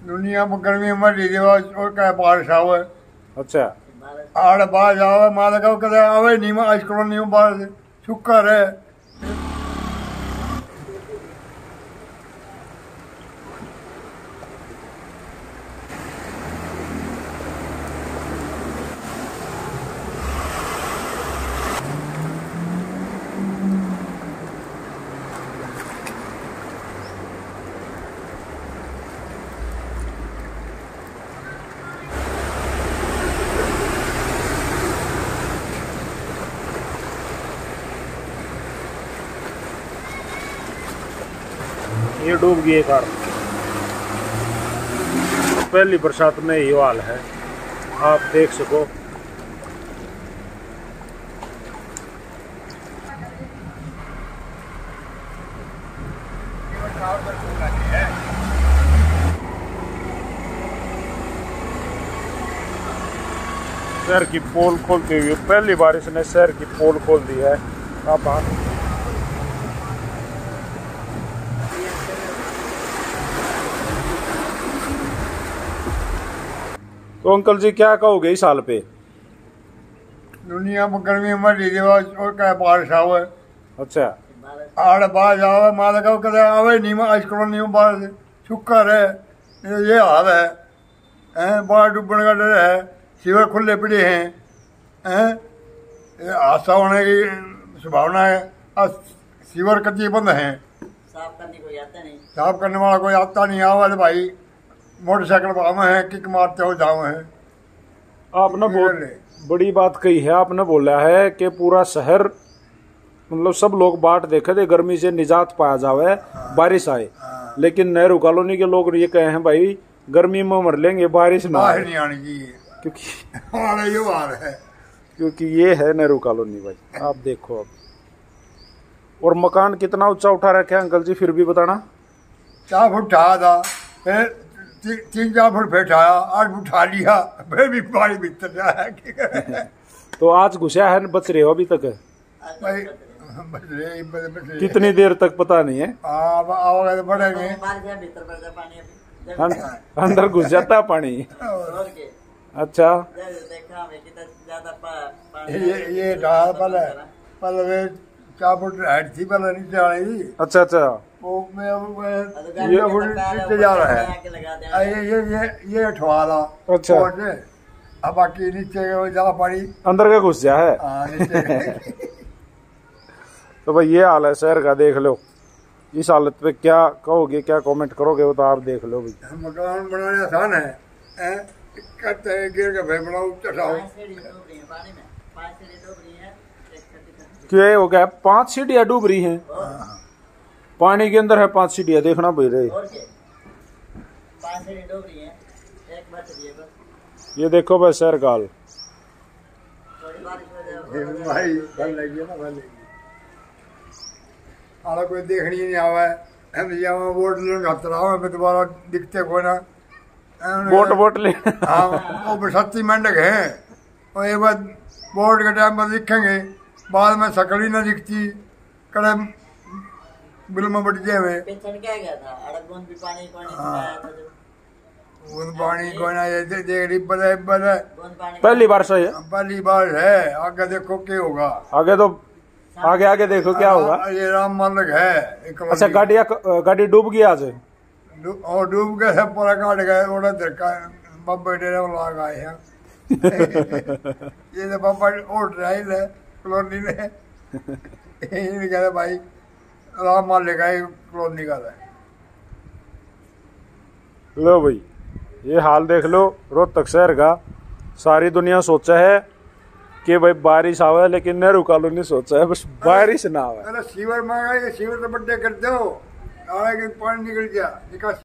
दुनिया में गर्मी में रिवाज और क्या बारिश आवे। अच्छा आड़ बारिश आवे मां लगा कदे आवे नहीं मैं आज करो नहीं बारिश शुक्र है। ये डूब गई कार। पहली बरसात में ये हाल है, आप देख सको। शहर की पोल खोलते हुए पहली बारिश ने शहर की पोल खोल दी है। आप तो अंकल जी क्या कहोगे इस साल पे? दुनिया में गर्मी में रिवाज और क्या बारिश आवे। अच्छा आड़ बारिश आवे मां लगा कदे आवे नहीं मैं आज करो नहीं बारिश शुक्र है। ये हाल है बाढ़ डूबने का डर है, सीवर खुले पड़े हैं हादसा होने की संभावना है। सीवर कच्चे बंद हैं, साफ करने कोई आता नहीं, साफ करने वाला कोई आता नहीं। आवाज भाई मोटरसाइकिल पावे हैं किक मारते हो जावे हैं। आपने बहुत बड़ी बात कही है। आपने बोला है कि पूरा शहर मतलब सब लोग बाट देखे थे गर्मी से निजात पाया जावे बारिश आए, लेकिन नेहरू कॉलोनी के लोग ये कहे हैं भाई गर्मी में मर लेंगे बारिश ना आए। नहीं आनी चाहिए क्योंकि हमारा ये हाल है, क्योंकि ये है नेहरू कॉलोनी भाई। आप देखो अब। और मकान कितना ऊंचा उठा रखे अंकल जी फिर भी बताना? 4 फुट उठा था, फिर 3-4 फुट बैठाया, 8 फुट उठा लिया, फिर भी पानी भीतर जाया। तो आज घुसा है बच रहे हो अभी तक? भाई कितनी देर तक पता नहीं है। आओगे तो बढ़ेंगे, भीतर पड़ जाए पानी अभी अंदर घुस जाता है पानी। और के अच्छा देखा हमें कितना ज्यादा पानी। ये ढाल पहले 4 फुट हाइट थी, पहले नीचे आ रही थी। अच्छा अच्छा वो ये नीचे जा रहा है, ये ठवाला। अच्छा अब बाकी नीचे ज्यादा पानी अंदर का घुस जा है। नीचे तो भाई ये हाल है शहर का, देख लो। इस हालत पे क्या कहोगे, क्या कमेंट करोगे वो तो आप देख लो भाई। मकान बनाने आसान है, कहते हैं गिर के भाई बनाओ चढ़ाओ। क्या हो गया? 5 सीढ़ियाँ डूब रही हैं पानी के अंदर है। 5 सीढ़ियाँ देखना भाई रही। ये देखो भाई शहर का हाल। भाई भल लगी ना, भल लगी आला कोई देखनी नहीं आवा है। हम जावा वोट लेने खातर आवे में दोबारा दिखते कोई ना। वोट ले हाँ वो बरसाती मेंढक है, और एक बार वोट के टाइम पर दिखेंगे, बाद में शकल ही ना दिखती। कड़े बिल में बढ़ जाए पानी कोई ना देख रही पहली बार सही है। पहली बार है, आगे देखो क्या होगा। आगे तो आगे देखो क्या होगा। ये राम मार्ग है। अच्छा गाड़ी डूब गई आज? और डूब गए सब पूरा काट गए। ओड़ा धक्का बाबा डेरे में लाग आए हैं। ये तो बाबा ओट रहा है कॉलोनी ने। ये कहते भाई राम मार्ग का कॉलोनी का है। लो भाई ये हाल देख लो रोहतक शहर का। सारी दुनिया सोचा है कि भाई बारिश आवे, लेकिन नेहरू कॉलोनी सोचा है बस बारिश ना आवे। अरे सीवर मांगा, ये सीवर तो बड्डे कर दो, पानी निकल गया निकास।